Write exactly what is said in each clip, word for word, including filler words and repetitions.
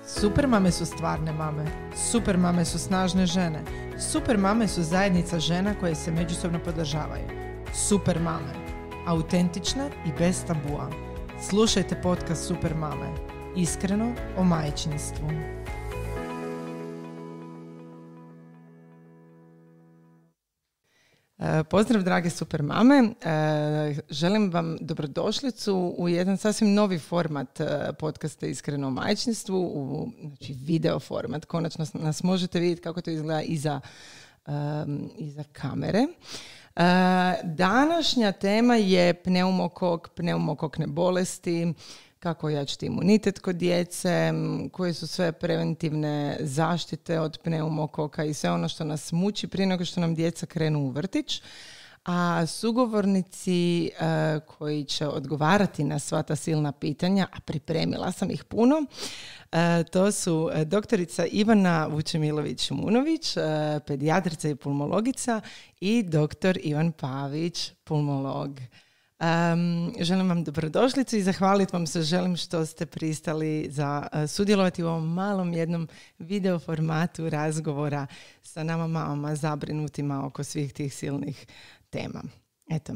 Super mame su stvarne mame. Super mame su snažne žene. Super mame su zajednica žena koje se međusobno podržavaju. Super mame. Autentične i bez tabua. Slušajte podcast Super mame. Iskreno o majčinstvu. Pozdrav drage super mame, želim vam dobrodošlicu u jedan sasvim novi format podcasta Iskreno o majčinstvu, u znači, video format. Konačno nas možete vidjeti kako to izgleda iza, um, iza kamere. Uh, današnja tema je pneumokok, pneumokokne bolesti, kako ojačati imunitet kod djece, koje su sve preventivne zaštite od pneumokoka i sve ono što nas muči prije nego što nam djeca krenu u vrtić. A sugovornici uh, koji će odgovarati na sva ta silna pitanja, a pripremila sam ih puno, uh, to su doktorica Ivana Vučemilović-Munović, uh, pedijatrica i pulmologica, i doktor Ivan Pavić, pulmolog. Um, želim vam dobrodošlicu i zahvaliti vam se, želim što ste pristali za uh, sudjelovati u ovom malom jednom video formatu razgovora sa nama mamama zabrinutima oko svih tih silnih tema. Eto.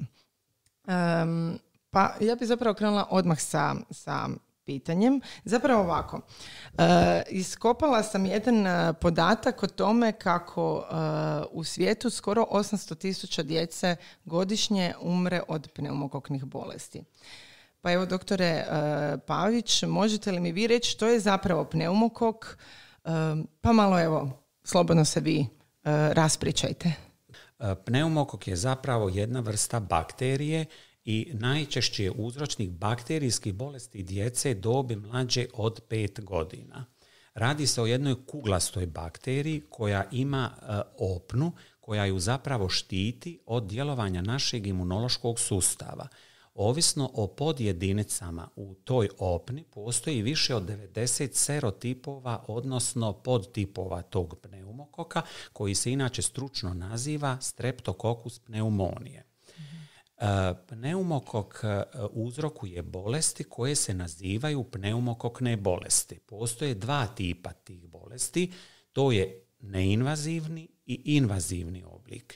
Um, pa ja bih zapravo krenula odmah sa, sa pitanjem. Zapravo ovako. Uh, iskopala sam jedan uh, podatak o tome kako uh, u svijetu skoro osamsto tisuća djece godišnje umre od pneumokoknih bolesti. Pa evo, doktore uh, Pavić, možete li mi vi reći što je zapravo pneumokok? Uh, pa malo evo, slobodno se vi uh, raspričajte. Pneumokok je zapravo jedna vrsta bakterije i najčešći je uzročnik bakterijskih bolesti djece dobi mlađe od pet godina. Radi se o jednoj kuglastoj bakteriji koja ima e, opnu, koja ju zapravo štiti od djelovanja našeg imunološkog sustava. Ovisno o podjedinicama u toj opni postoji više od devedeset serotipova, odnosno podtipova tog pneumokoka, koji se inače stručno naziva Streptococcus pneumoniae. Pneumokok uzrokuje bolesti koje se nazivaju pneumokokne bolesti. Postoje dva tipa tih bolesti, to je neinvazivni i invazivni oblik.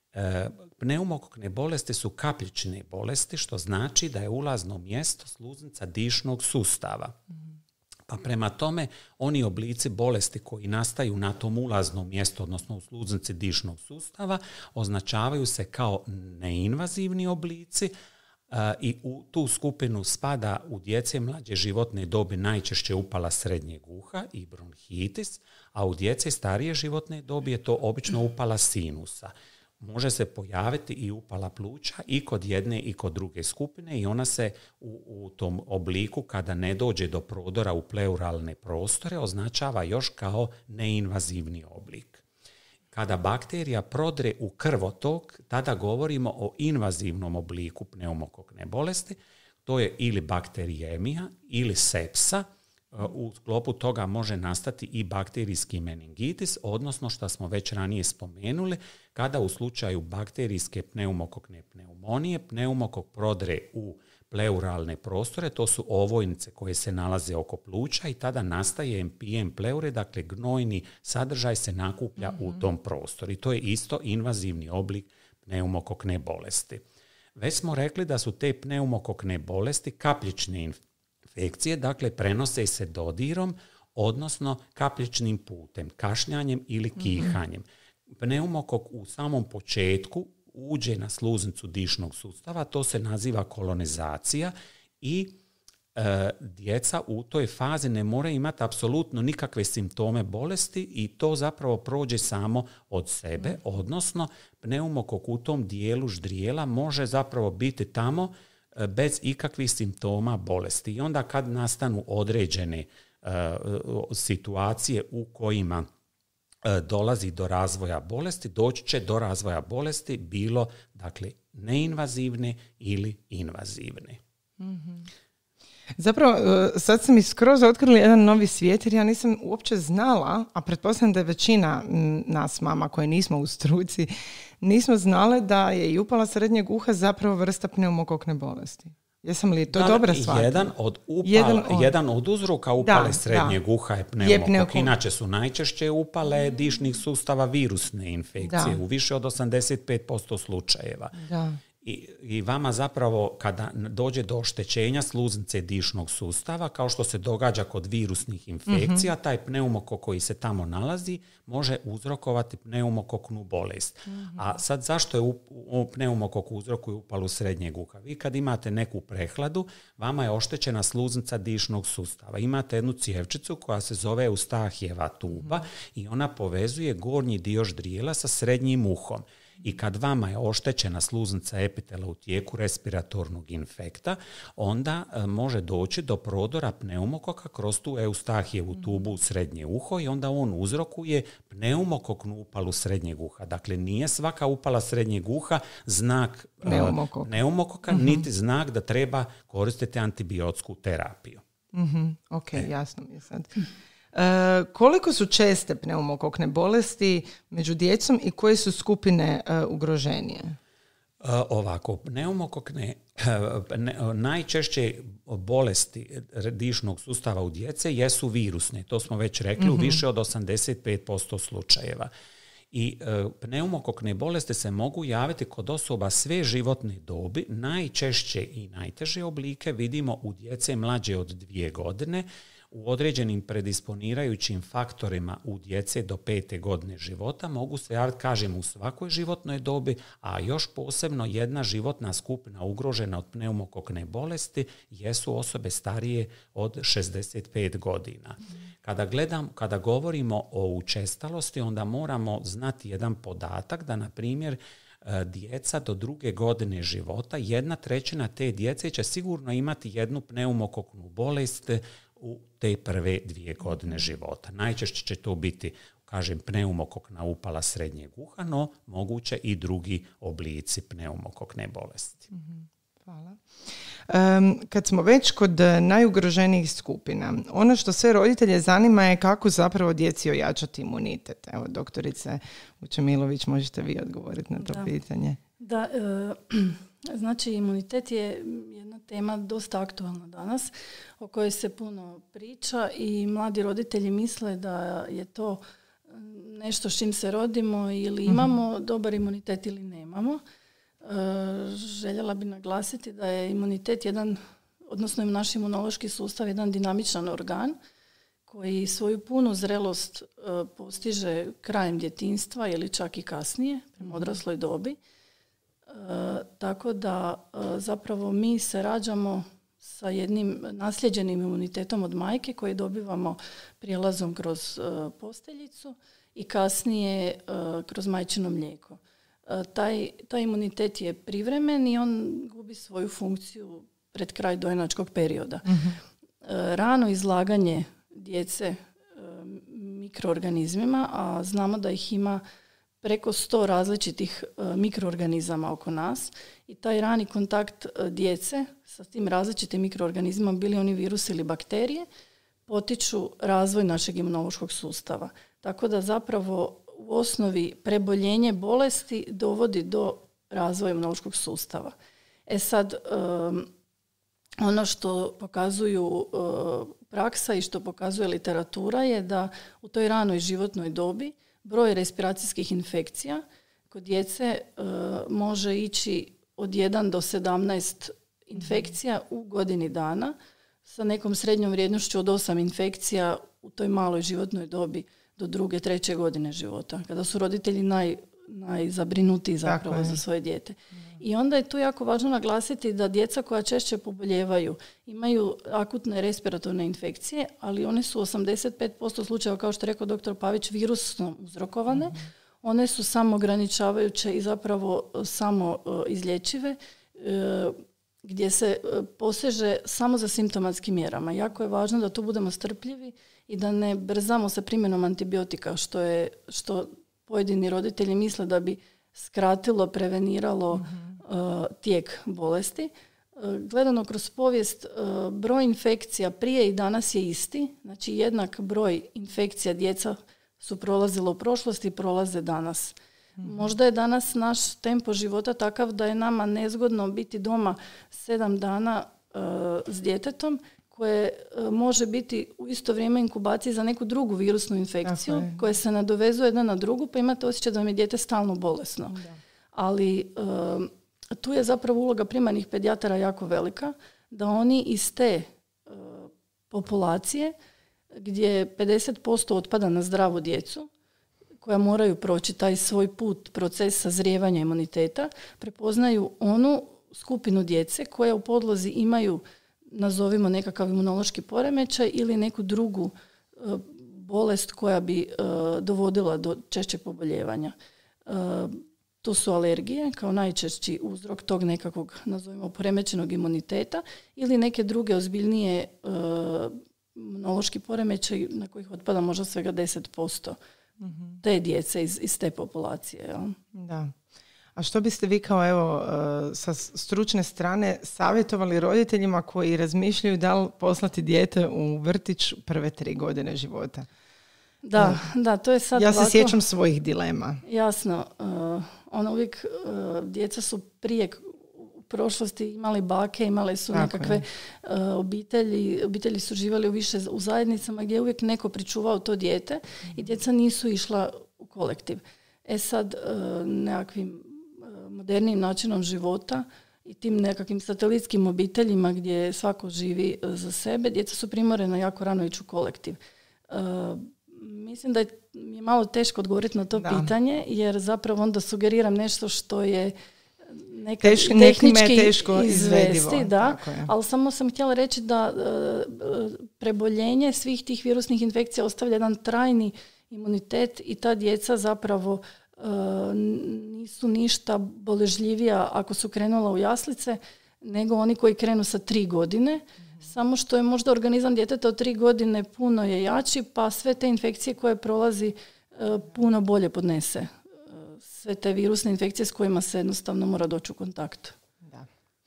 Pneumokokne bolesti su kapljične bolesti, što znači da je ulazno mjesto sluznica dišnog sustava. Pa prema tome, oni oblici bolesti koji nastaju na tom ulaznom mjestu, odnosno u sluznici dišnog sustava, označavaju se kao neinvazivni oblici uh, i u tu skupinu spada u djece mlađe životne dobi najčešće upala srednjeg uha i bronhitis, a u djece starije životne dobi je to obično upala sinusa. Može se pojaviti i upala pluća i kod jedne i kod druge skupine i ona se u, u tom obliku, kada ne dođe do prodora u pleuralne prostore, označava još kao neinvazivni oblik. Kada bakterija prodre u krvotok, tada govorimo o invazivnom obliku pneumokokne bolesti. To je ili bakterijemija ili sepsa. U sklopu toga može nastati i bakterijski meningitis, odnosno što smo već ranije spomenuli, kada u slučaju bakterijske pneumokokne pneumonije pneumokok prodre u pleuralne prostore, to su ovojnice koje se nalaze oko pluća i tada nastaje M P M pleure, dakle gnojni sadržaj se nakuplja mm-hmm. u tom prostoru i to je isto invazivni oblik pneumokokne bolesti. Već smo rekli da su te pneumokokne bolesti kapljične infekcije. Infekcije, dakle, prenose se dodirom, odnosno kapljičnim putem, kašljanjem ili kihanjem. Mm-hmm. Pneumokok u samom početku uđe na sluznicu dišnog sustava, to se naziva kolonizacija i e, djeca u toj fazi ne moraju imati apsolutno nikakve simptome bolesti i to zapravo prođe samo od sebe, mm-hmm. odnosno pneumokok u tom dijelu ždrijela može zapravo biti tamo bez ikakvih simptoma bolesti. I onda kad nastanu određene uh, situacije u kojima uh, dolazi do razvoja bolesti, doći će do razvoja bolesti bilo, dakle, neinvazivne ili invazivne. Mm-hmm. Zapravo, sad sam mi skroz otkrili jedan novi svijet, jer ja nisam uopće znala, a pretpostavljam da je većina nas mama koje nismo u struci, nismo znale da je i upala srednjeg uha zapravo vrsta pneumokokne bolesti. Jesam li to da, dobra stvar? Jedan od, upala, jedan od... jedan od uzroka upale da, srednjeg da. uha je pneumokok. pneumokok. Inače su najčešće upale dišnih sustava virusne infekcije da. u više od osamdeset pet posto slučajeva. Da. I, I vama zapravo kada dođe do oštećenja sluznice dišnog sustava, kao što se događa kod virusnih infekcija, mm-hmm. taj pneumokok koji se tamo nalazi može uzrokovati pneumokoknu bolest. Mm-hmm. A sad zašto je u, u pneumokok uzrokuje upalu srednjeg uha? Vi kad imate neku prehladu, vama je oštećena sluznica dišnog sustava. Imate jednu cijevčicu koja se zove Eustahijeva tuba mm-hmm. i ona povezuje gornji dio ždrijela sa srednjim uhom. I kad vama je oštećena sluznica epitela u tijeku respiratornog infekta, onda e, može doći do prodora pneumokoka kroz tu Eustahijevu tubu u srednje uho i onda on uzrokuje pneumokoknu upalu srednjeg uha. Dakle, nije svaka upala srednjeg uha znak Pneumokok. e, pneumokoka, mm-hmm. niti znak da treba koristiti antibiotsku terapiju. Mm-hmm. Ok, e. jasno mi je sad. E, koliko su česte pneumokokne bolesti među djecom i koje su skupine e, ugroženije? E, ovako, pneumokokne ne, najčešće bolesti dišnog sustava u djece jesu virusne. To smo već rekli mm-hmm. u više od osamdeset pet posto slučajeva. I e, pneumokokne bolesti se mogu javiti kod osoba sve životne dobi. Najčešće i najteže oblike vidimo u djece mlađe od dvije godine, u određenim predisponirajućim faktorima u djece do pete godine života mogu se javiti, kažem, u svakoj životnoj dobi, a još posebno jedna životna skupina ugrožena od pneumokokne bolesti jesu osobe starije od šezdeset pet godina. Kada gledam, kada govorimo o učestalosti, onda moramo znati jedan podatak da, na primjer, djeca do druge godine života, jedna trećina te djece će sigurno imati jednu pneumokoknu bolest u te prve dvije godine života. Najčešće će to biti, kažem, pneumokokna upala srednjeg uha, no moguće i drugi oblici pneumokokne bolesti. Mm-hmm. Hvala. Um, kad smo već kod najugroženijih skupina, ono što sve roditelje zanima je kako zapravo djeci ojačati imunitet. Evo, doktorice Vučemilović, možete vi odgovoriti na to da. pitanje. Da, e, znači imunitet je jedna tema dosta aktualna danas, o kojoj se puno priča i mladi roditelji misle da je to nešto s čim se rodimo ili imamo mm-hmm. dobar imunitet ili nemamo. E, željela bi naglasiti da je imunitet jedan, odnosno naš imunološki sustav, jedan dinamičan organ koji svoju punu zrelost e, postiže krajem djetinjstva ili čak i kasnije, prema odrasloj dobi. E, tako da e, zapravo mi se rađamo sa jednim nasljeđenim imunitetom od majke koji dobivamo prijelazom kroz e, posteljicu i kasnije e, kroz majčino mlijeko. E, taj, taj imunitet je privremen i on gubi svoju funkciju pred kraj dojenačkog perioda. Mm-hmm. E, rano izlaganje djece e, mikroorganizmima, a znamo da ih ima preko sto različitih e, mikroorganizama oko nas i taj rani kontakt e, djece sa tim različitim mikroorganizmima, bili oni virus ili bakterije, potiču razvoj našeg imunološkog sustava. Tako da zapravo u osnovi preboljenje bolesti dovodi do razvoja imunološkog sustava. E sad, e, ono što pokazuju e, praksa i što pokazuje literatura je da u toj ranoj životnoj dobi broj respiracijskih infekcija kod djece e, može ići od jedan do sedamnaest infekcija u godini dana sa nekom srednjom vrijednošću od osam infekcija u toj maloj životnoj dobi do druge, treće godine života, kada su roditelji naj, najzabrinutiji zapravo za svoje dijete. I onda je tu jako važno naglasiti da djeca koja češće poboljevaju imaju akutne respiratorne infekcije, ali one su osamdeset pet posto slučajeva, kao što je rekao doktor Pavić, virusno uzrokovane. Mm-hmm. One su samo ograničavajuće i zapravo samo uh, izlječive, uh, gdje se uh, poseže samo za simptomatskim mjerama. Jako je važno da tu budemo strpljivi i da ne brzamo sa primjenom antibiotika, što je što pojedini roditelji misle da bi skratilo, preveniralo mm-hmm. uh, tijek bolesti. Uh, gledano kroz povijest, uh, broj infekcija prije i danas je isti. Znači jednak broj infekcija djeca su prolazila u prošlosti i prolaze danas. Mm-hmm. Možda je danas naš tempo života takav da je nama nezgodno biti doma sedam dana uh, s djetetom koje uh, može biti u isto vrijeme inkubaciji za neku drugu virusnu infekciju koja se nadovezuje jedna na drugu, pa imate osjećaj da vam je dijete stalno bolesno. Da. Ali uh, tu je zapravo uloga primarnih pedijatara jako velika, da oni iz te uh, populacije gdje pedeset posto otpada na zdravu djecu, koja moraju proći taj svoj put, proces sazrijevanja imuniteta, prepoznaju onu skupinu djece koja u podlozi imaju, nazovimo nekakav imunološki poremećaj ili neku drugu uh, bolest koja bi uh, dovodila do češćeg poboljevanja. Uh, to su alergije kao najčešći uzrok tog nekakvog, nazovimo, poremećenog imuniteta ili neke druge ozbiljnije uh, imunološki poremećaj na kojih otpada možda svega deset posto mm-hmm. te djece iz, iz te populacije. Jel? Da. A što biste vi kao evo sa stručne strane savjetovali roditeljima koji razmišljaju da li poslati dijete u vrtić prve tri godine života? Da, uh, da, to je sad ja ovako, se sjećam svojih dilema. Jasno. Uh, ono uvijek, uh, djeca su prije u prošlosti imali bake, imale su tako nekakve uh, obitelji, obitelji su živjeli u više u zajednicama gdje je uvijek neko pričuvao to dijete mm. i djeca nisu išla u kolektiv. E sad, uh, nekakvim uh, modernijim načinom života i tim nekakvim satelitskim obiteljima gdje svako živi uh, za sebe, djeca su primorena jako rano ići u kolektiv. Uh, Mislim da je mi malo teško odgovoriti na to da. pitanje, jer zapravo onda sugeriram nešto što je neka Teš, tehnički je teško izvesti, da, ali samo sam htjela reći da e, preboljenje svih tih virusnih infekcija ostavlja jedan trajni imunitet i ta djeca zapravo e, nisu ništa boležljivija ako su krenula u jaslice nego oni koji krenu sa tri godine. Samo što je možda organizam djeteta od tri godine puno je jači, pa sve te infekcije koje prolazi e, puno bolje podnese. E, sve te virusne infekcije s kojima se jednostavno mora doći u kontakt. Da,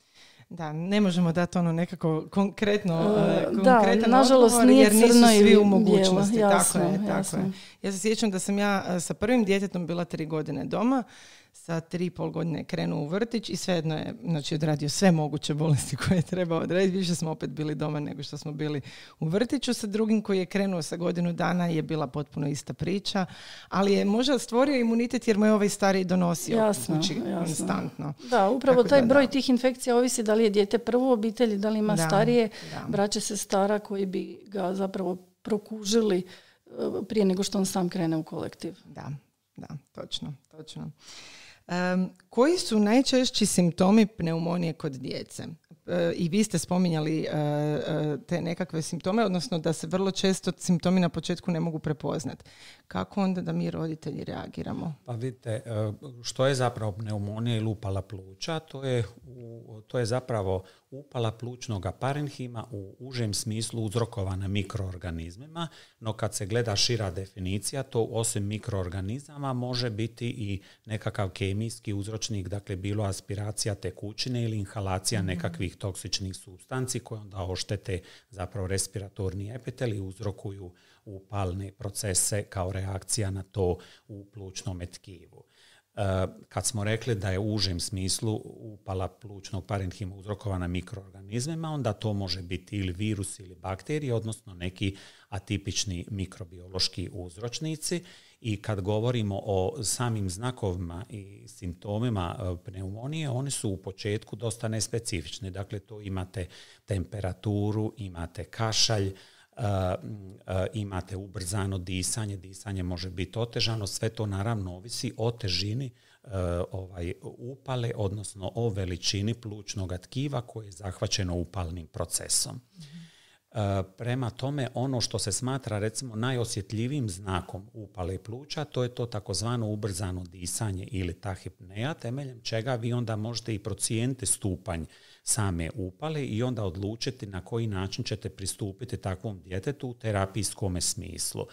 da ne možemo dati ono nekako konkretno, e, uh, da, konkretan nažalost, odgovor, nije jer nisu crno svi ili u mogućnosti. Bijelo. Jasno, tako je, tako jasno. je. Ja se sjećam da sam ja sa prvim djetetom bila tri godine doma, sa tri i pol godine krenuo u vrtić i svejedno je, znači, odradio sve moguće bolesti koje je trebao odraditi. Više smo opet bili doma nego što smo bili u vrtiću. Sa drugim koji je krenuo sa godinu dana je bila potpuno ista priča, ali je možda stvorio imunitet jer mu je ovaj stariji donosio jasno, kući jasno. konstantno. Da, upravo tako taj da, broj da. tih infekcija ovisi da li je dijete prvo u obitelji, da li ima da, starije da. braće, sestara koji bi ga zapravo prokužili prije nego što on sam krene u kolektiv. Da, da, točno, točno. Um, koji su najčešći simptomi pneumonije kod djece? E, I vi ste spominjali e, e, te nekakve simptome, odnosno da se vrlo često simptomi na početku ne mogu prepoznati. Kako onda da mi roditelji reagiramo? Pa vidite, što je zapravo pneumonija ili upala pluća? To je, to je zapravo upala plućnog parenhima u užem smislu uzrokovana mikroorganizmima, no kad se gleda šira definicija, to osim mikroorganizama može biti i nekakav kemijski uzročnik, dakle bilo aspiracija tekućine ili inhalacija mm-hmm. nekakvih toksičnih supstanci koje onda oštete zapravo respiratorni epitel i uzrokuju upalne procese kao reakcija na to u plućnom tkivu. Kad smo rekli da je u užem smislu upala plućnog parenhima uzrokovana mikroorganizmima, onda to može biti ili virus ili bakterije, odnosno neki atipični mikrobiološki uzročnici. I kad govorimo o samim znakovima i simptomima pneumonije, oni su u početku dosta nespecifični. Dakle, to imate temperaturu, imate kašalj, Uh, uh, imate ubrzano disanje, disanje može biti otežano, sve to naravno ovisi o težini uh, ovaj, upale, odnosno o veličini plućnog tkiva koje je zahvaćeno upalnim procesom. Mm-hmm. Uh, prema tome, ono što se smatra recimo najosjetljivijim znakom upale pluća, to je to takozvano ubrzano disanje ili tahipneja, temeljem čega vi onda možete i procijeniti stupanj same upale i onda odlučiti na koji način ćete pristupiti takvom djetetu u terapijskom smislu.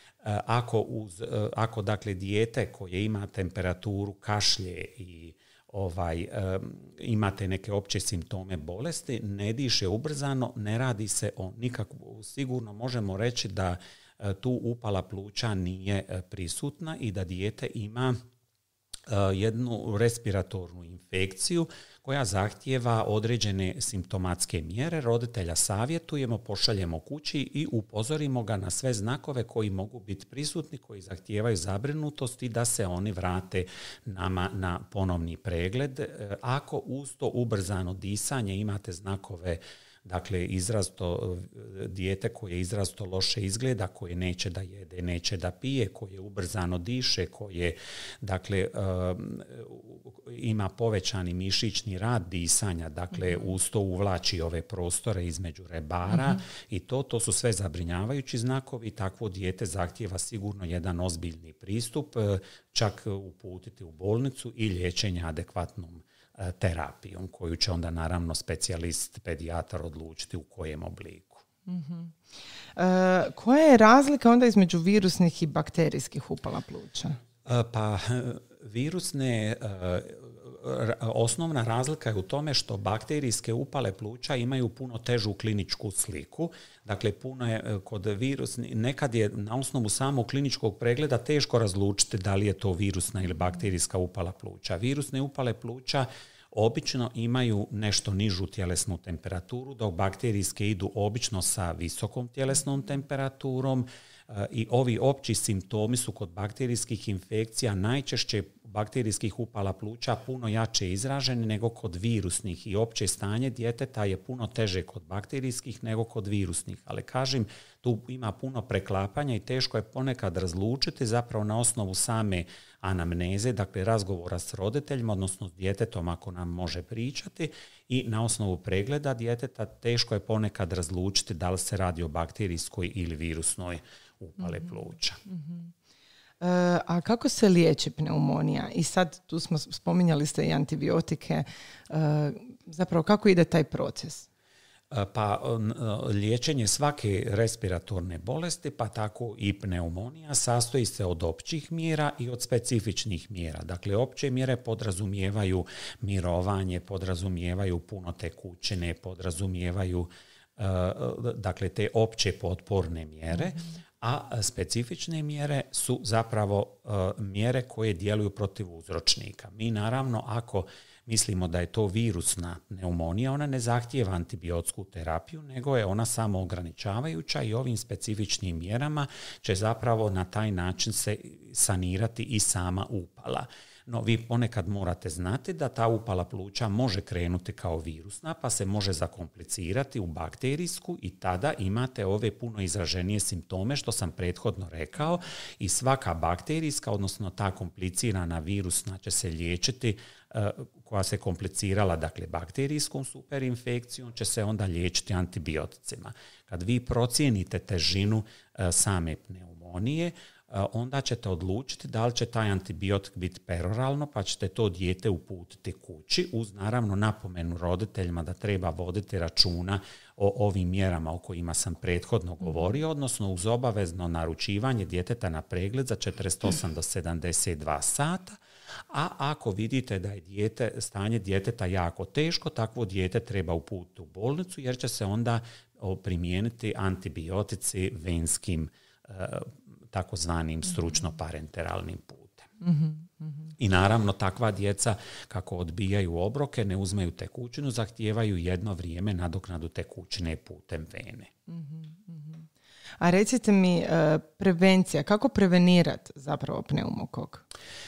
Ako, uz, ako dakle dijete koje ima temperaturu, kašlje i ovaj, um, imate neke opće simptome bolesti, ne diše ubrzano, ne radi se o nikakvu, sigurno možemo reći da uh, tu upala pluća nije uh, prisutna i da dijete ima jednu respiratornu infekciju koja zahtijeva određene simptomatske mjere. Roditelja savjetujemo, pošaljemo kući i upozorimo ga na sve znakove koji mogu biti prisutni, koji zahtijevaju zabrinutost i da se oni vrate nama na ponovni pregled. Ako uz to ubrzano disanje imate znakove, dakle, izrazito dijete koje izrazito loše izgleda, koje neće da jede, neće da pije, koje ubrzano diše, koje, dakle, ima povećani mišićni rad disanja, dakle, uz to uvlači ove prostore između rebara uh-huh. i to, to su sve zabrinjavajući znakovi. Takvo dijete zahtijeva sigurno jedan ozbiljni pristup, čak uputiti u bolnicu i liječenje adekvatnom terapijom, koju će onda naravno specijalist, pedijatar odlučiti u kojem obliku. Mm-hmm. E, koja je razlika onda između virusnih i bakterijskih upala pluća? E, pa virusne, e, osnovna razlika je u tome što bakterijske upale pluća imaju puno težu kliničku sliku. Dakle, puno je kod virusni, nekad je na osnovu samog kliničkog pregleda teško razlučiti da li je to virusna ili bakterijska upala pluća. Virusne upale pluća obično imaju nešto nižu tjelesnu temperaturu, dok bakterijske idu obično sa visokom tjelesnom temperaturom i ovi opći simptomi su kod bakterijskih infekcija najčešće bakterijskih upala pluća puno jače izraženi nego kod virusnih i opće stanje djeteta je puno teže kod bakterijskih nego kod virusnih. Ali kažem, tu ima puno preklapanja i teško je ponekad razlučiti zapravo na osnovu same anamneze, dakle razgovora s roditeljima, odnosno s djetetom ako nam može pričati i na osnovu pregleda djeteta teško je ponekad razlučiti da li se radi o bakterijskoj ili virusnoj upale pluća. Mm-hmm. E, a kako se liječi pneumonija? I sad tu smo spominjali ste i antibiotike. E, zapravo kako ide taj proces? Pa liječenje svake respiratorne bolesti, pa tako i pneumonija, sastoji se od općih mjera i od specifičnih mjera. Dakle, opće mjere podrazumijevaju mirovanje, podrazumijevaju puno tekućine, podrazumijevaju dakle te opće potporne mjere, mm-hmm. a specifične mjere su zapravo mjere koje djeluju protiv uzročnika. Mi naravno, ako mislimo da je to virusna pneumonija, ona ne zahtijeva antibiotsku terapiju, nego je ona samo ograničavajuća i ovim specifičnim mjerama će zapravo na taj način se sanirati i sama upala. No, vi ponekad morate znati da ta upala pluća može krenuti kao virusna, pa se može zakomplicirati u bakterijsku i tada imate ove puno izraženije simptome što sam prethodno rekao i svaka bakterijska, odnosno ta komplicirana virusna će se liječiti, koja se komplicirala, dakle, bakterijskom superinfekcijom, će se onda liječiti antibioticima. Kad vi procijenite težinu same pneumonije, onda ćete odlučiti da li će taj antibiotik biti peroralno, pa ćete to dijete uputiti kući, uz naravno napomenu roditeljima da treba voditi računa o ovim mjerama o kojima sam prethodno govorio, odnosno uz obavezno naručivanje djeteta na pregled za četrdeset osam do sedamdeset dva sata, a ako vidite da je dijete, stanje djeteta jako teško, takvo dijete treba uputiti u bolnicu jer će se onda primijeniti antibiotici venskim takozvanim stručno-parenteralnim putem. Mm-hmm, mm-hmm. I naravno takva djeca kako odbijaju obroke, ne uzmeju tekućinu, zahtijevaju jedno vrijeme nadoknadu tekućine putem vene. Mm-hmm. A recite mi, prevencija, kako prevenirati zapravo pneumokok?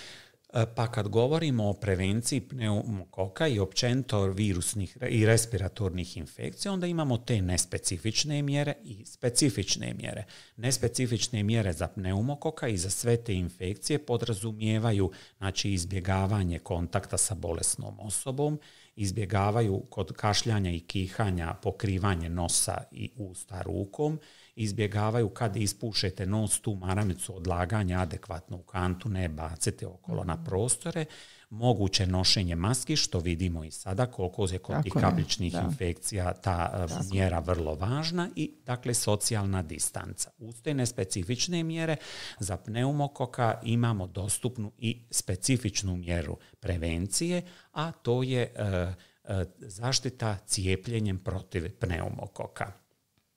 Pa kad govorimo o prevenciji pneumokoka i općenito virusnih i respiratornih infekcija, onda imamo te nespecifične mjere i specifične mjere. Nespecifične mjere za pneumokoka i za sve te infekcije podrazumijevaju, znači, izbjegavanje kontakta sa bolesnom osobom, izbjegavaju kod kašljanja i kihanja pokrivanje nosa i usta rukom, izbjegavaju kad ispušete nos tu maramicu odlaganja adekvatno u kantu, ne bacite okolo mm-hmm. na prostore, moguće nošenje maski, što vidimo i sada koliko je kod tih kapljičnih infekcija ta Tako. mjera vrlo važna i dakle socijalna distanca. Uz te nespecifične mjere za pneumokoka imamo dostupnu i specifičnu mjeru prevencije, a to je e, e, zaštita cijepljenjem protiv pneumokoka.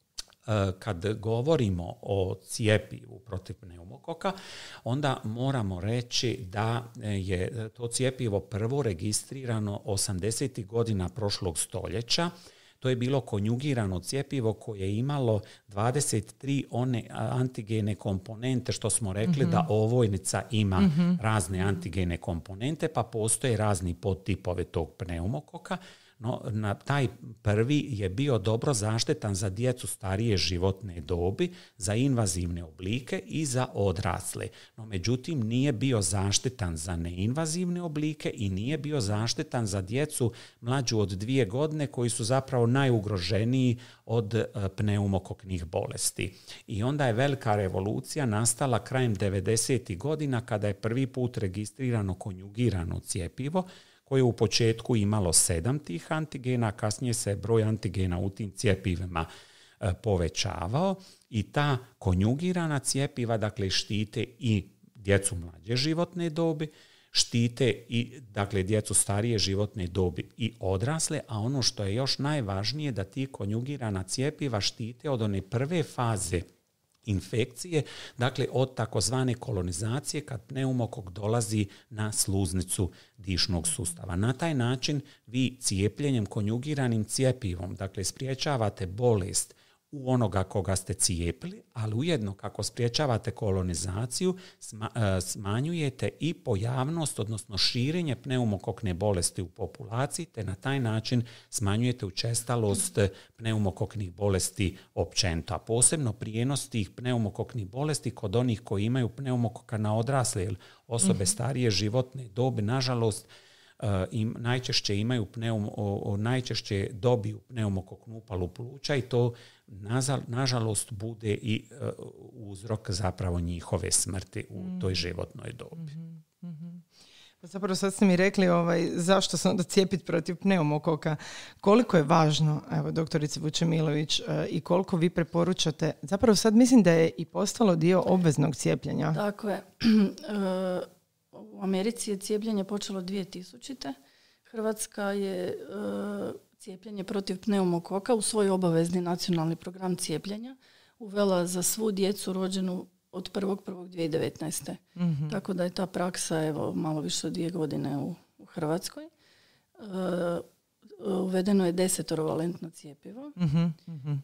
kad govorimo o cijepivu protiv pneumokoka, onda moramo reći da je to cijepivo prvo registrirano osamdesetih godina prošlog stoljeća. To je bilo konjugirano cjepivo koje je imalo dvadeset tri one antigene komponente, što smo rekli mm-hmm. da ovojnica ima mm-hmm. razne antigene komponente, pa postoje razni podtipove tog pneumokoka. No, na taj prvi je bio dobro zaštitan za djecu starije životne dobi, za invazivne oblike i za odrasle. No, međutim, nije bio zaštitan za neinvazivne oblike i nije bio zaštitan za djecu mlađu od dvije godine koji su zapravo najugroženiji od pneumokoknih bolesti. I onda je velika revolucija nastala krajem devedesetih godina kada je prvi put registrirano konjugirano cjepivo koje je u početku imalo sedam tih antigena, kasnije se broj antigena u tim cjepivima e, povećavao i ta konjugirana cjepiva dakle štite i djecu mlađe životne dobi, štite i dakle djecu starije životne dobi i odrasle, a ono što je još najvažnije da ti konjugirana cjepiva štite od one prve faze infekcije, dakle od takozvane kolonizacije kad pneumokok dolazi na sluznicu dišnog sustava. Na taj način vi cijepljenjem konjugiranim cjepivom, dakle spriječavate bolest u onoga koga ste cijepili, ali ujedno kako spriječavate kolonizaciju, smanjujete i pojavnost, odnosno širenje pneumokokne bolesti u populaciji, te na taj način smanjujete učestalost pneumokoknih bolesti općenito. A posebno prijenos tih pneumokoknih bolesti kod onih koji imaju pneumokoka na odrasle, jer osobe starije životne dobi, nažalost, im najčešće imaju pneum, o, o, najčešće dobiju pneumokoknu upalu pluća i to nazal, nažalost bude i uh, uzrok zapravo njihove smrti u mm. toj životnoj dobi. Mm-hmm. Pa zapravo sad ste mi rekli ovaj, zašto se onda cijepiti protiv pneumokoka. Koliko je važno, evo doktorice Vučemilović, uh, i koliko vi preporučate, zapravo sad mislim da je i postalo dio obveznog cijepljenja. Tako je. U Americi je cijepljenje počelo dvije tisućite. Hrvatska je e, cijepljenje protiv pneumokoka u svoj obavezni nacionalni program cijepljenja uvela za svu djecu rođenu od prvog prvog dvije tisuće devetnaeste. Mm-hmm. Tako da je ta praksa evo malo više od dvije godine u, u Hrvatskoj. E, uvedeno je desetorovalentno cjepivo. Mm-hmm. Mm-hmm.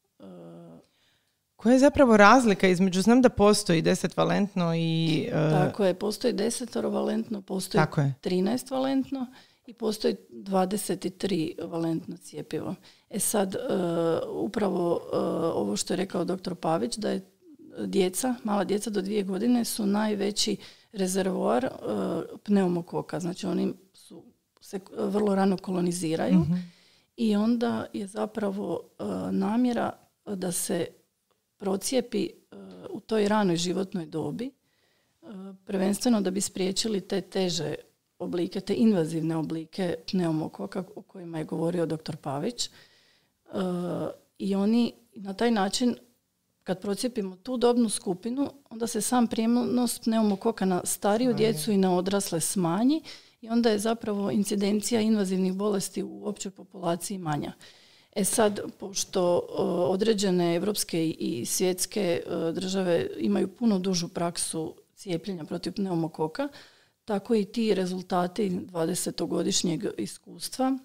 E, Koja je zapravo razlika između, znam da postoji desetvalentno i... Uh... Tako je, postoji desetorovalentno, postoji trinaestvalentno i postoji dvadeset tri valentno cjepivo. E sad, uh, upravo uh, ovo što je rekao doktor Pavić, da je djeca, mala djeca do dvije godine su najveći rezervoar uh, pneumokoka. Znači oni su, se vrlo rano koloniziraju mm-hmm. i onda je zapravo uh, namjera da se procijepi uh, u toj ranoj životnoj dobi, uh, prvenstveno da bi spriječili te teže oblike, te invazivne oblike pneumokoka o kojima je govorio doktor Pavić. Uh, I oni na taj način, kad procijepimo tu dobnu skupinu, onda se sam prijenos pneumokoka na stariju Ajde. djecu i na odrasle smanji i onda je zapravo incidencija invazivnih bolesti u općoj populaciji manja. E sad, pošto uh, određene evropske i svjetske uh, države imaju puno dužu praksu cijepljenja protiv pneumokoka, tako i ti rezultati dvadesetogodišnjeg iskustva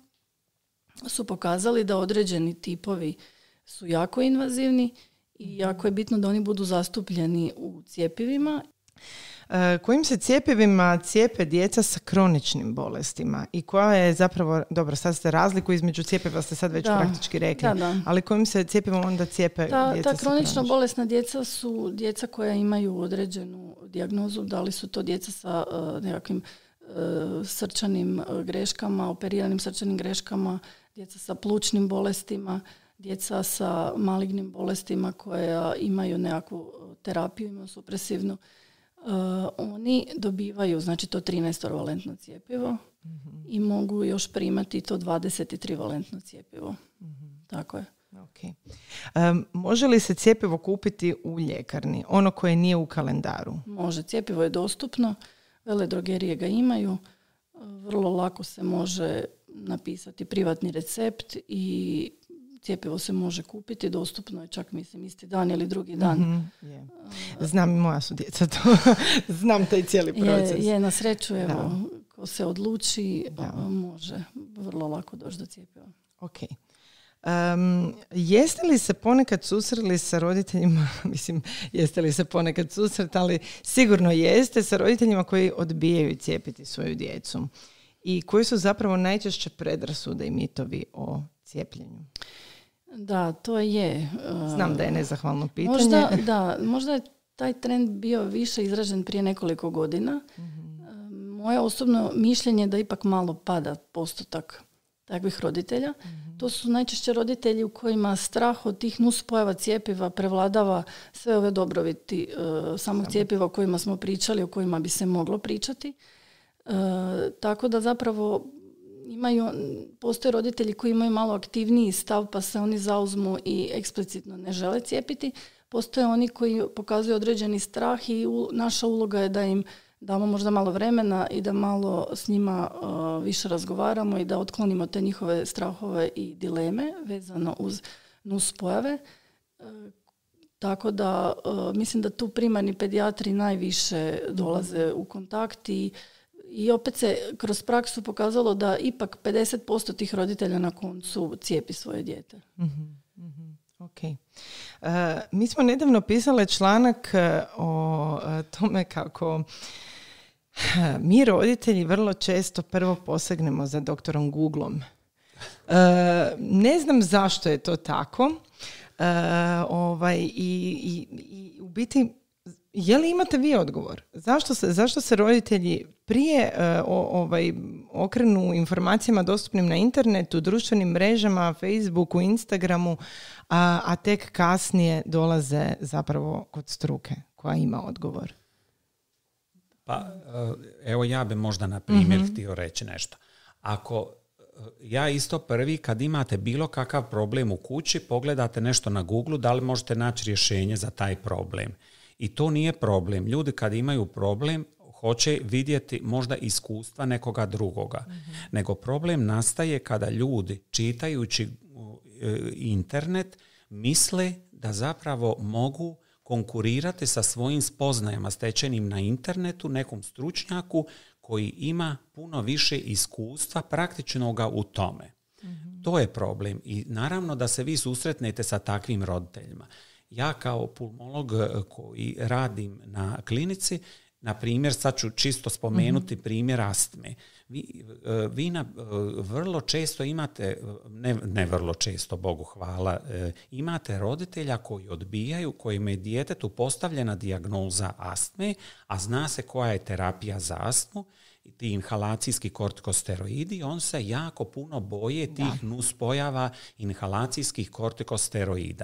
su pokazali da određeni tipovi su jako invazivni i jako je bitno da oni budu zastupljeni u cjepivima. Kojim se cjepivima cijepe djeca sa kroničnim bolestima i koja je zapravo, dobro, sad ste razliku između cjepiva ste sad već da, praktički rekli, da, da. ali kojim se cjepivom onda cijepe ta, djeca ta sa kronično kroničnim? bolesna djeca su djeca koja imaju određenu dijagnozu, da li su to djeca sa uh, nekakvim uh, srčanim greškama, operiranim srčanim greškama, djeca sa plućnim bolestima, djeca sa malignim bolestima koja imaju nekakvu terapiju imunosupresivnu. Uh, oni dobivaju, znači to trinaestorovalentno cjepivo mm-hmm. i mogu još primati to dvadeset tri valentno cjepivo. Mm-hmm. Tako je. Okay. Um, može li se cjepivo kupiti u ljekarni, ono koje nije u kalendaru? Može, cjepivo je dostupno, veledrogerije ga imaju, vrlo lako se može napisati privatni recept i cjepivo se može kupiti, dostupno je čak mislim isti dan ili drugi dan. Mm-hmm, yeah. Znam, moja su djeca to, znam taj cijeli proces. Je, je na sreću, evo, da. Ko se odluči, da. Može vrlo lako doći do cjepiva. Ok. Um, jeste li se ponekad susreli sa roditeljima, mislim, jeste li se ponekad susretali, sigurno jeste, sa roditeljima koji odbijaju cijepiti svoju djecu i koji su zapravo najčešće predrasude i mitovi o cijepljenju? Da, to je. Znam da je nezahvalno pitanje. Možda, da, možda je taj trend bio više izražen prije nekoliko godina. Mm-hmm. Moje osobno mišljenje je da ipak malo pada postotak takvih roditelja. Mm-hmm. To su najčešće roditelji u kojima strah od tih nuspojava cjepiva prevladava sve ove dobrobiti uh, samog Samo. cjepiva o kojima smo pričali, o kojima bi se moglo pričati. Uh, tako da zapravo imaju, postoje roditelji koji imaju malo aktivniji stav pa se oni zauzmu i eksplicitno ne žele cijepiti. Postoje oni koji pokazuju određeni strah i u, naša uloga je da im damo možda malo vremena i da malo s njima uh, više razgovaramo i da otklonimo te njihove strahove i dileme vezano uz nuspojave. Uh, tako da uh, mislim da tu primarni pedijatri najviše dolaze u kontakt i I opet se kroz praksu pokazalo da ipak pedeset posto tih roditelja na koncu cijepi svoje dijete. Mm-hmm, mm-hmm, ok. Uh, mi smo nedavno pisale članak uh, o uh, tome kako uh, mi roditelji vrlo često prvo posegnemo za doktorom Googlom. Uh, ne znam zašto je to tako. Uh, ovaj, i, i, i u biti je li imate vi odgovor? Zašto se, zašto se roditelji prije uh, o, ovaj, okrenu informacijama dostupnim na internetu, društvenim mrežama, Facebooku, Instagramu, a, a tek kasnije dolaze zapravo kod struke koja ima odgovor? Pa, evo ja bi možda na primjer mm-hmm. htio reći nešto. Ako ja isto prvi, kad imate bilo kakav problem u kući, pogledate nešto na Google, da li možete naći rješenje za taj problem. I to nije problem. Ljudi kad imaju problem, hoće vidjeti možda iskustva nekoga drugoga. Mm-hmm. Nego problem nastaje kada ljudi, čitajući internet, misle da zapravo mogu konkurirati sa svojim spoznajama stečenim na internetu nekom stručnjaku koji ima puno više iskustva praktičnoga u tome. Mm-hmm. To je problem. I naravno da se vi susretnete sa takvim roditeljima. Ja kao pulmolog koji radim na klinici, na primjer, sad ću čisto spomenuti mm-hmm. primjer astme. Vi, vi na, vrlo često imate, ne, ne vrlo često, Bogu hvala, imate roditelja koji odbijaju, kojim je djetetu postavljena dijagnoza astme, a zna se koja je terapija za astmu, ti inhalacijski kortikosteroidi, on se jako puno boje tih da. nuspojava inhalacijskih kortikosteroida.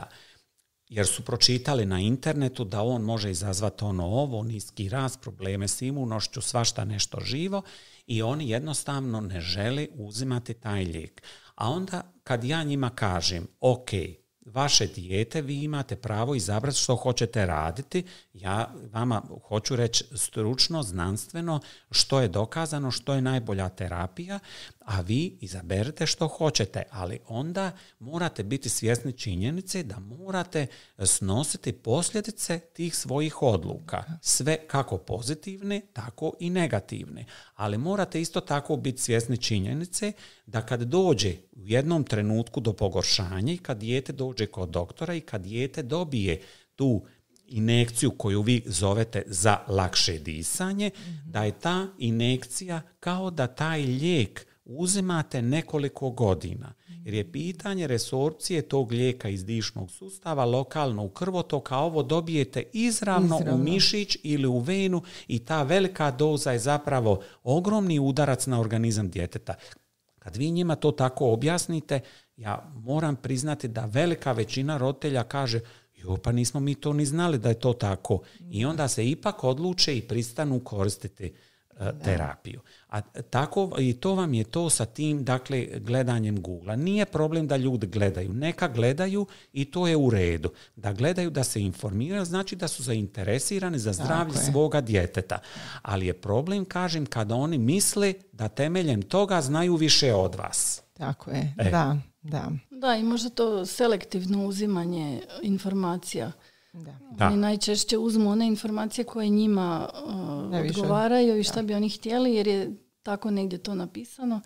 Jer su pročitali na internetu da on može izazvati ono ovo, niski rast, probleme s imunošću, svašta nešto živo i oni jednostavno ne žele uzimati taj lijek. A onda kad ja njima kažem, ok, vaše dijete, vi imate pravo izabrati što hoćete raditi, ja vama hoću reći stručno, znanstveno, što je dokazano, što je najbolja terapija, a vi izaberete što hoćete, ali onda morate biti svjesni činjenice da morate snositi posljedice tih svojih odluka. Sve kako pozitivne, tako i negativne. Ali morate isto tako biti svjesni činjenice da kad dođe u jednom trenutku do pogoršanja i kad dijete dođe kod doktora i kad dijete dobije tu injekciju koju vi zovete za lakše disanje, mm-hmm. da je ta injekcija kao da taj lijek uzimate nekoliko godina. Jer je pitanje resorpcije tog lijeka iz dišnog sustava lokalno u krvotok, a ovo dobijete izravno, izravno u mišić ili u venu i ta velika doza je zapravo ogromni udarac na organizam djeteta. Kad vi njima to tako objasnite, ja moram priznati da velika većina roditelja kaže jo, pa nismo mi to ni znali da je to tako. I onda se ipak odluče i pristanu koristiti uh, terapiju. A tako i to vam je to sa tim, dakle, gledanjem Googlea. Nije problem da ljudi gledaju. Neka gledaju i to je u redu. Da gledaju, da se informiraju, znači da su zainteresirani za zdravlje svoga djeteta. Ali je problem, kažem, kada oni misle da temeljem toga znaju više od vas. Tako je, e. da. Da. Da, i možda to selektivno uzimanje informacija. Da. Da. Oni najčešće uzmu one informacije koje njima uh, odgovaraju i šta bi oni htjeli, jer je tako negdje to napisano.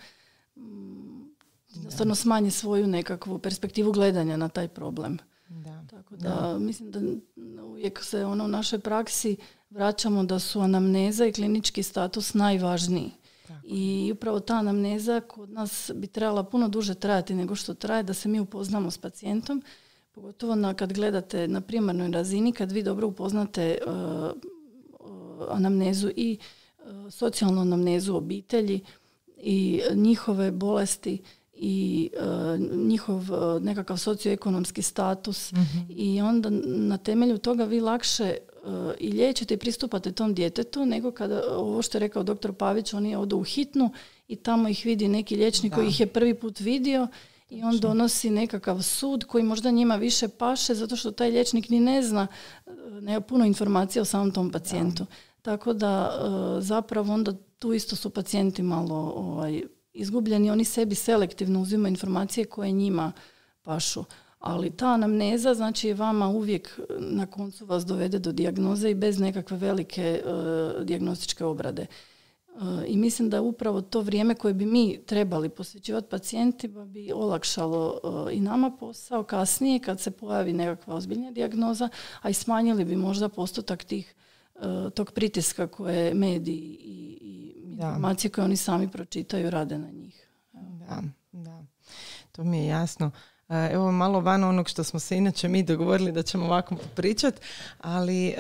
Jednostavno smanje svoju nekakvu perspektivu gledanja na taj problem. Da. Tako da, da mislim da uvijek se ono u našoj praksi vraćamo da su anamneza i klinički status najvažniji. Tako. I upravo ta anamneza kod nas bi trebala puno duže trajati nego što traje, da se mi upoznamo s pacijentom. Pogotovo na, kad gledate na primarnoj razini, kad vi dobro upoznate uh, uh, anamnezu i uh, socijalnu anamnezu obitelji i njihove bolesti i uh, njihov uh, nekakav socioekonomski status mm-hmm. i onda na temelju toga vi lakše uh, i liječite i pristupate tom djetetu nego kada, ovo što je rekao doktor Pavić, oni odu u hitnu i tamo ih vidi neki liječnik da. koji ih je prvi put vidio i on donosi nekakav sud koji možda njima više paše zato što taj liječnik ni ne zna, nema puno informacija o samom tom pacijentu. Da. Tako da uh, zapravo onda tu isto su pacijenti malo ovaj, izgubljeni, oni sebi selektivno uzimaju informacije koje njima pašu. Ali ta anamneza znači je vama uvijek na koncu vas dovede do dijagnoze i bez nekakve velike uh, dijagnostičke obrade. Uh, I mislim da upravo to vrijeme koje bi mi trebali posvećivati pacijentima bi olakšalo uh, i nama posao kasnije kad se pojavi nekakva ozbiljna dijagnoza, a i smanjili bi možda postotak tih uh, tog pritiska koje mediji i, i informacije koje oni sami pročitaju rade na njih. Da, da. To mi je jasno. Evo malo van onog što smo se inače mi dogovorili da ćemo ovako pričati, ali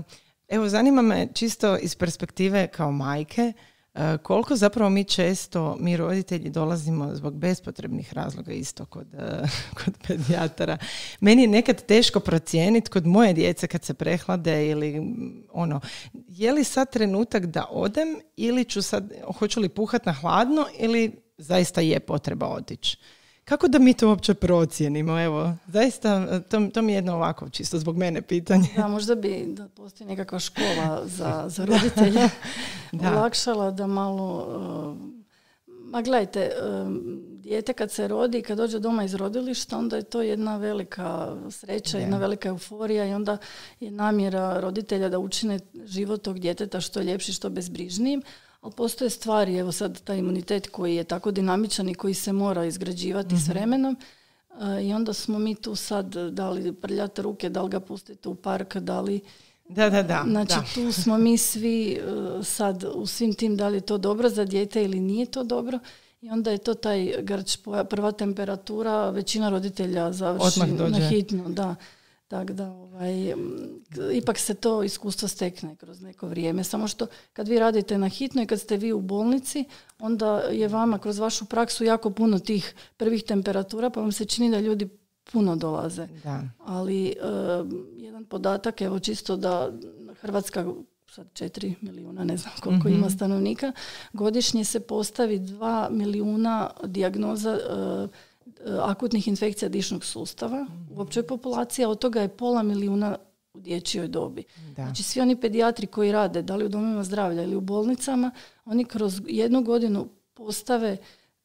evo zanima me čisto iz perspektive kao majke, koliko zapravo mi često, mi roditelji dolazimo zbog bespotrebnih razloga isto kod, kod pedijatara. Meni je nekad teško procijeniti kod moje djece kad se prehlade ili ono, je li sad trenutak da odem ili ću sad, hoću li puhat na hladno ili zaista je potreba otići. Kako da mi to uopće procijenimo? Evo, zaista, to, to mi je jedno ovako, čisto zbog mene pitanje. Da, možda bi da postoji nekakva škola za, za roditelje da. olakšala da malo... Uh, ma gledajte, uh, dijete kad se rodi, kad dođe doma iz rodilišta, onda je to jedna velika sreća, yeah. jedna velika euforija i onda je namjera roditelja da učine život tog djeteta što je ljepši, što bezbrižnijim. Ali postoje stvari, evo sad taj imunitet koji je tako dinamičan i koji se mora izgrađivati mm-hmm. s vremenom uh, i onda smo mi tu sad dali prljate ruke, da li ga pustite u park, da li... Da, da, da. Znači da. tu smo mi svi uh, sad u svim tim da li je to dobro za dijete ili nije to dobro i onda je to taj grč, prva temperatura, većina roditelja završi na hitnu, da. Tako da, ovaj, ipak se to iskustvo stekne kroz neko vrijeme. Samo što kad vi radite na hitno i kad ste vi u bolnici, onda je vama kroz vašu praksu jako puno tih prvih temperatura, pa vam se čini da ljudi puno dolaze. Da. Ali uh, jedan podatak, evo čisto da Hrvatska, sad četiri milijuna, ne znam koliko mm-hmm. ima stanovnika, godišnje se postavi dva milijuna dijagnoza uh, akutnih infekcija dišnog sustava u općoj populaciji, a od toga je pola milijuna u dječjoj dobi. Da. Znači svi oni pedijatri koji rade, da li u domovima zdravlja ili u bolnicama, oni kroz jednu godinu postave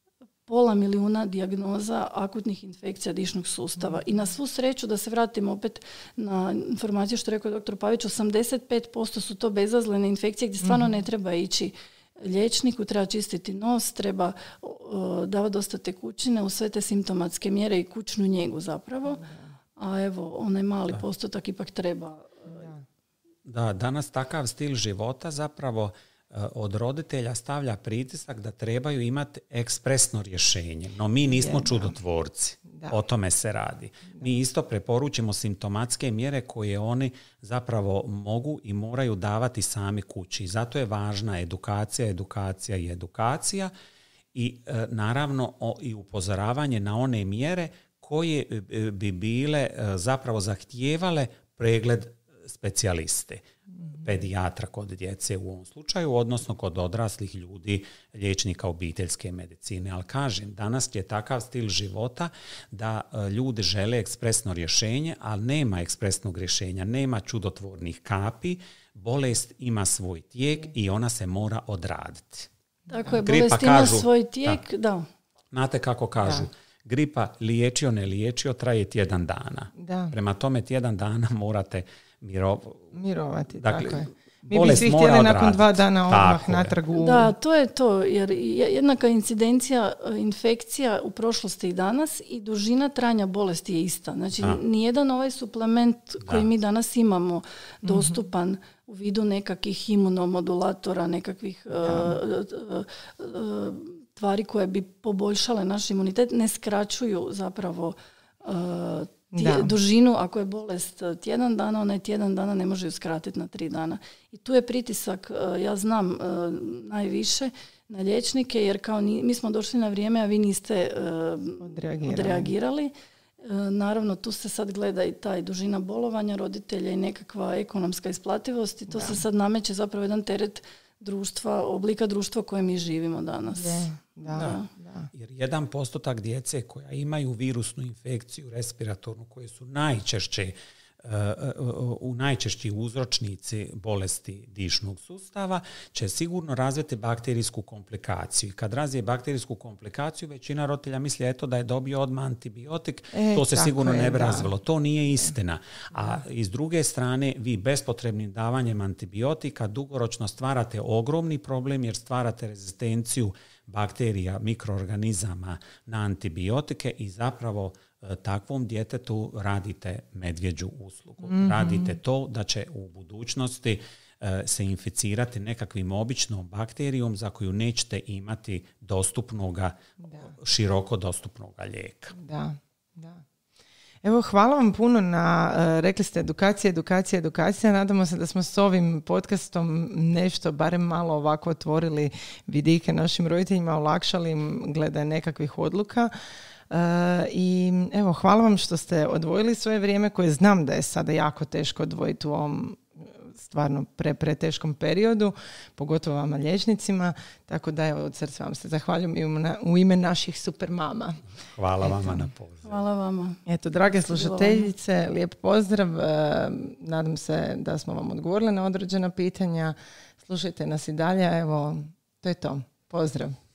pola milijuna dijagnoza akutnih infekcija dišnog sustava. I na svu sreću, da se vratimo opet na informaciju što je rekao doktor Pavić, osamdeset pet posto su to bezazlene infekcije gdje stvarno ne treba ići liječniku, treba čistiti nos, treba uh, davati dosta tekućine u sve te simptomatske mjere i kućnu njegu zapravo. A evo, onaj mali da. postotak ipak treba. Da, danas takav stil života zapravo uh, od roditelja stavlja pritisak da trebaju imati ekspresno rješenje. No mi nismo Je, čudotvorci. Da. O tome se radi. Da. Mi isto preporučimo simptomatske mjere koje oni zapravo mogu i moraju davati sami kući. Zato je važna edukacija, edukacija i edukacija i e, naravno o, i upozoravanje na one mjere koje e, bi bile e, zapravo zahtijevale pregled specijaliste. Pedijatra kod djece u ovom slučaju, odnosno kod odraslih ljudi, liječnika obiteljske medicine. Ali kažem, danas je takav stil života da ljudi žele ekspresno rješenje, ali nema ekspresnog rješenja, nema čudotvornih kapi, bolest ima svoj tijek i ona se mora odraditi. Tako je, bolest ima svoj tijek, da. da. Znate kako kažu, da. gripa liječio, ne liječio, traje tjedan dana. Da. Prema tome tjedan dana morate miro... mirovati. Dakle, tako je. Mi bi svi htjeli nakon dva dana odmah natrag u... Da, to je to, jer jednaka incidencija infekcija u prošlosti i danas i dužina trajanja bolesti je ista. Znači, A. nijedan ovaj suplement koji da. mi danas imamo dostupan mm-hmm. u vidu nekakvih imunomodulatora, nekakvih uh, uh, uh, tvari koje bi poboljšale naš imunitet, ne skraćuju zapravo uh, Tje, dužinu, ako je bolest tjedan dana, onaj tjedan dana ne može ju skratiti na tri dana. I tu je pritisak, ja znam, najviše na liječnike, jer kao ni, mi smo došli na vrijeme, a vi niste odreagirali. odreagirali. Naravno, tu se sad gleda i taj dužina bolovanja roditelja i nekakva ekonomska isplativost i to da. se sad nameće zapravo jedan teret društva, oblika društva u kojem mi živimo danas. Je, da, da. Da. Jer jedan postotak djece koja imaju virusnu infekciju respiratornu, koje su najčešće uh, uh, u najčešći uzročnici bolesti dišnog sustava, će sigurno razviti bakterijsku komplikaciju. I kad razvije bakterijsku komplikaciju, većina roditelja misli eto da je dobio odmah antibiotik, e, to se sigurno je, ne bi razvilo. To nije istina. A iz druge strane, vi bespotrebnim davanjem antibiotika dugoročno stvarate ogromni problem jer stvarate rezistenciju bakterija, mikroorganizama na antibiotike i zapravo e, takvom djetetu radite medvjeđu uslugu. Mm-hmm. Radite to da će u budućnosti e, se inficirati nekakvim običnom bakterijom za koju nećete imati dostupnoga, da. široko dostupnoga lijeka. Da, da. Evo, hvala vam puno na, uh, rekli ste edukacija, edukacija, edukacija. Nadamo se da smo s ovim podcastom nešto, barem malo ovako otvorili vidike našim roditeljima, olakšali im glede nekakvih odluka. Uh, I evo, hvala vam što ste odvojili svoje vrijeme koje znam da je sada jako teško odvojiti u ovom stvarno pre, pre teškom periodu, pogotovo vama liječnicima, tako da evo od srca vam se zahvaljujem i u, na, u ime naših super mama. Hvala Eto. vama na pozivu. Hvala vama. Eto, drage slušateljice, lijep pozdrav. E, nadam se da smo vam odgovorili na određena pitanja. Slušajte nas i dalje. Evo, to je to. Pozdrav.